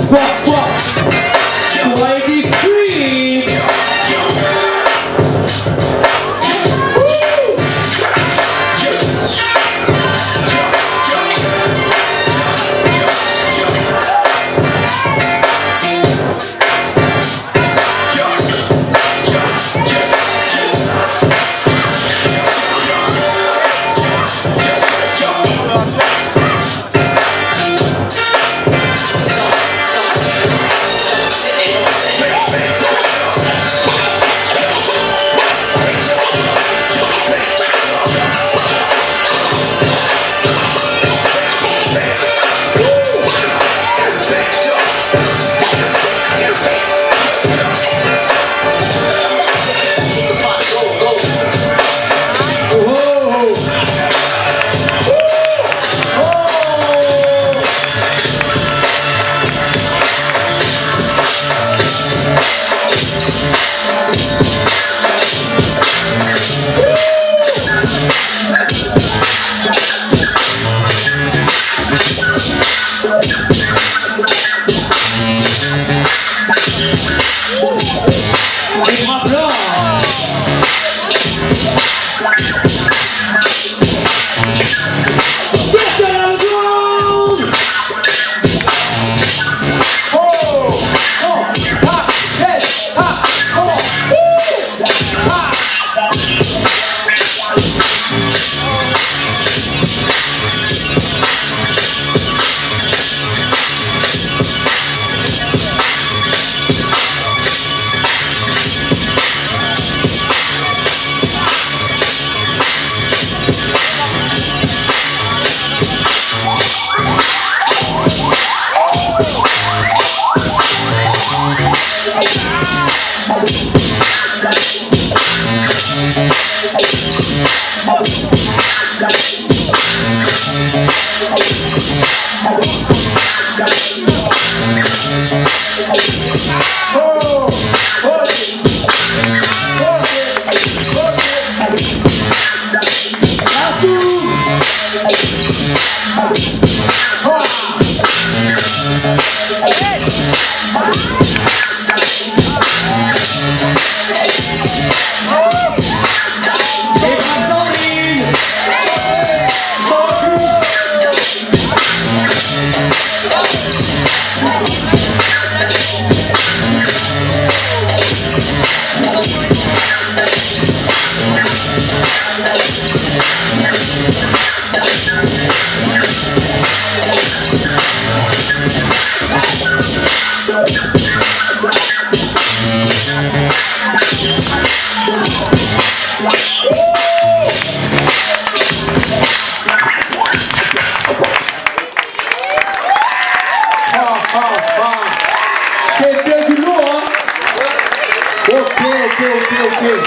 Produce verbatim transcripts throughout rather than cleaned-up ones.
Walk, walk. twenty-three. C'était du lourd, hein? Ok, ok, ok, ok.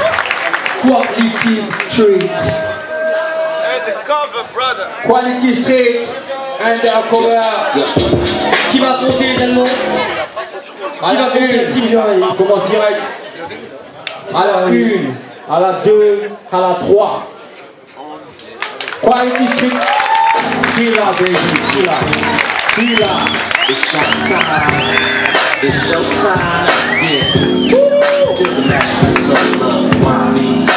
Quality Street. Undercover, brother. Quality Street. Undercover. Qui va compter également? À la une, il commence direct. À la une, à la deux, à la trois. Quality Street. Tila, baby, Tila. Tila. It's showtime. It's showtime. Yeah. Woo! Just imagine some love, mommy.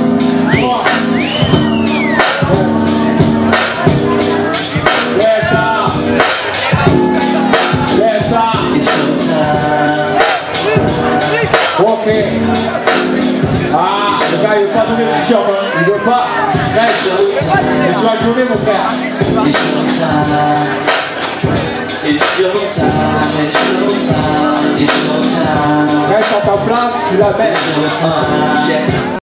Yes, sir. Yes, sir. It's showtime. Ok. Ah, le gars, il veut pas donner le t-shirt, hein. Il veut pas. Reste. Et tu vas le donner, mon frère. It's showtime. It's your time, it's your time, it's your time. Reste à ta place, tu la mets. It's your time.